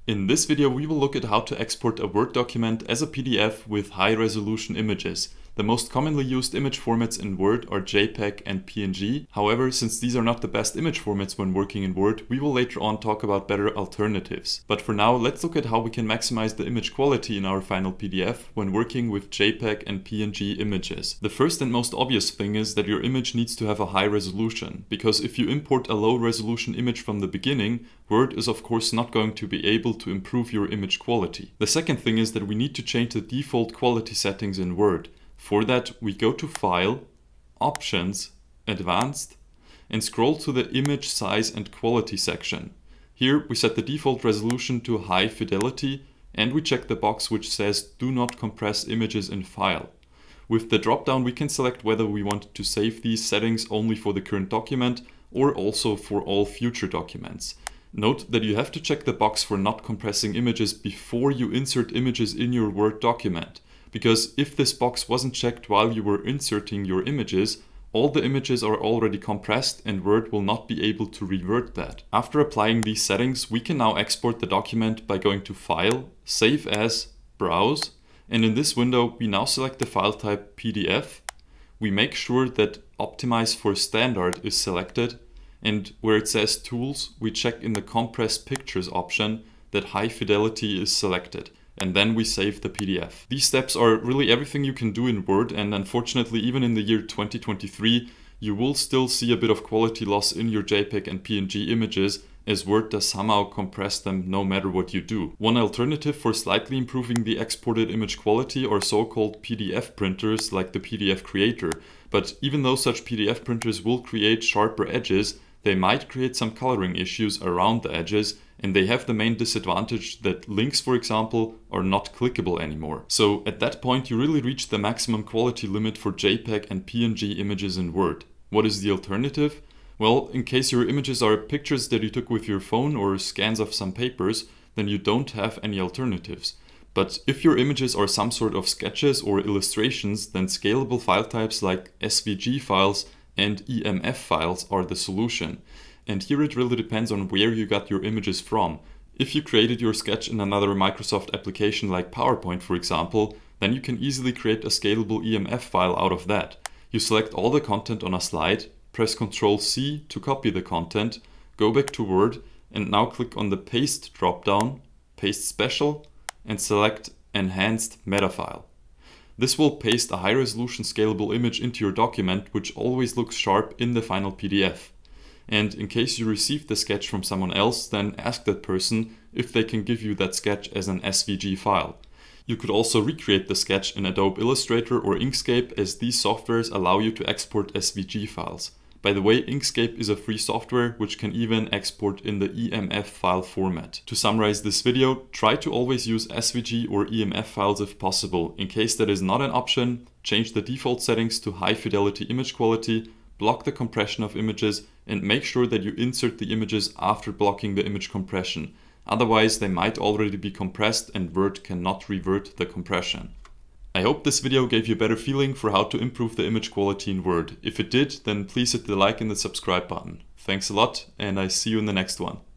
In this video we will look at how to export a Word document as a PDF with high-resolution images. The most commonly used image formats in Word are JPEG and PNG. However, since these are not the best image formats when working in Word, we will later on talk about better alternatives. But for now, let's look at how we can maximize the image quality in our final PDF when working with JPEG and PNG images. The first and most obvious thing is that your image needs to have a high resolution, because if you import a low resolution image from the beginning, Word is of course not going to be able to improve your image quality. The second thing is that we need to change the default quality settings in Word. For that, we go to File, Options, Advanced, and scroll to the Image Size and Quality section. Here we set the default resolution to High Fidelity, and we check the box which says Do not compress images in file. With the drop-down we can select whether we want to save these settings only for the current document or also for all future documents. Note that you have to check the box for not compressing images before you insert images in your Word document. Because if this box wasn't checked while you were inserting your images, all the images are already compressed and Word will not be able to revert that. After applying these settings, we can now export the document by going to File, Save As, Browse, and in this window we now select the file type PDF. We make sure that Optimize for Standard is selected, and where it says Tools, we check in the Compress Pictures option that High Fidelity is selected. And then we save the PDF. These steps are really everything you can do in Word, and unfortunately even in the year 2023 you will still see a bit of quality loss in your JPEG and PNG images, as Word does somehow compress them no matter what you do. One alternative for slightly improving the exported image quality are so-called PDF printers like the PDF Creator, but even though such PDF printers will create sharper edges, they might create some coloring issues around the edges, and they have the main disadvantage that links, for example, are not clickable anymore. So at that point you really reach the maximum quality limit for JPEG and PNG images in Word. What is the alternative? Well, in case your images are pictures that you took with your phone or scans of some papers, then you don't have any alternatives. But if your images are some sort of sketches or illustrations, then scalable file types like SVG files and EMF files are the solution. And here it really depends on where you got your images from. If you created your sketch in another Microsoft application like PowerPoint, for example, then you can easily create a scalable EMF file out of that. You select all the content on a slide, press Ctrl C to copy the content, go back to Word, and now click on the Paste drop-down, Paste Special, and select Enhanced Meta File. This will paste a high-resolution scalable image into your document, which always looks sharp in the final PDF. And in case you received the sketch from someone else, then ask that person if they can give you that sketch as an SVG file. You could also recreate the sketch in Adobe Illustrator or Inkscape, as these softwares allow you to export SVG files. By the way, Inkscape is a free software which can even export in the EMF file format. To summarize this video, try to always use SVG or EMF files if possible. In case that is not an option, change the default settings to high fidelity image quality, block the compression of images, and make sure that you insert the images after blocking the image compression. Otherwise they might already be compressed and Word cannot revert the compression. I hope this video gave you a better feeling for how to improve the image quality in Word. If it did, then please hit the like and the subscribe button. Thanks a lot, and I see you in the next one.